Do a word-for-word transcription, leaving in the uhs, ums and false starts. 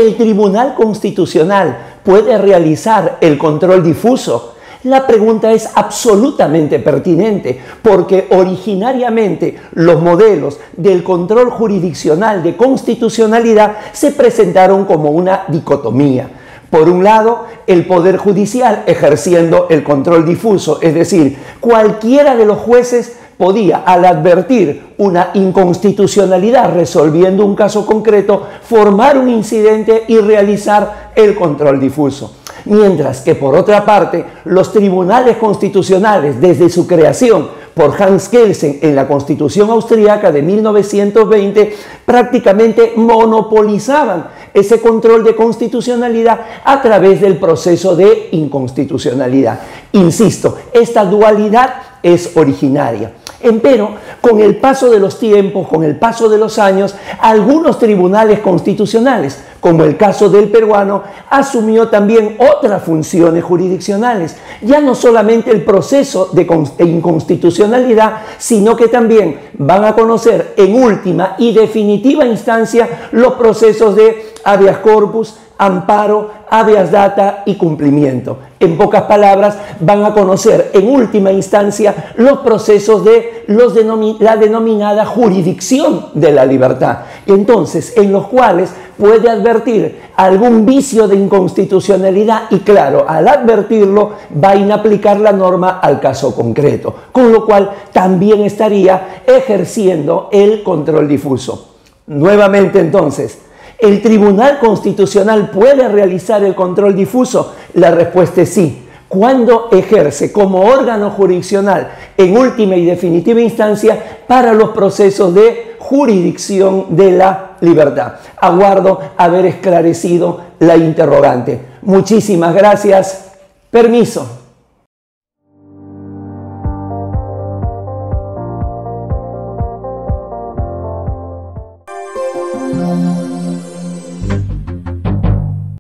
¿El Tribunal Constitucional puede realizar el control difuso? La pregunta es absolutamente pertinente porque originariamente los modelos del control jurisdiccional de constitucionalidad se presentaron como una dicotomía. Por un lado, el Poder Judicial ejerciendo el control difuso, es decir, cualquiera de los jueces podía, al advertir una inconstitucionalidad resolviendo un caso concreto, formar un incidente y realizar el control difuso. Mientras que, por otra parte, los tribunales constitucionales, desde su creación por Hans Kelsen en la Constitución austríaca de mil novecientos veinte, prácticamente monopolizaban ese control de constitucionalidad a través del proceso de inconstitucionalidad. Insisto, esta dualidad es originaria. Empero, con el paso de los tiempos, con el paso de los años, algunos tribunales constitucionales, como el caso del peruano, asumió también otras funciones jurisdiccionales, ya no solamente el proceso de inconstitucionalidad, sino que también van a conocer en última y definitiva instancia los procesos de habeas corpus, amparo, habeas data y cumplimiento. En pocas palabras, van a conocer en última instancia los procesos de los denomi- la denominada jurisdicción de la libertad. Entonces, en los cuales puede advertir algún vicio de inconstitucionalidad y, claro, al advertirlo va a inaplicar la norma al caso concreto, con lo cual también estaría ejerciendo el control difuso. Nuevamente, entonces, ¿el Tribunal Constitucional puede realizar el control difuso? La respuesta es sí. Cuando ejerce como órgano jurisdiccional en última y definitiva instancia para los procesos de jurisdicción de la libertad. Aguardo haber esclarecido la interrogante. Muchísimas gracias. Permiso.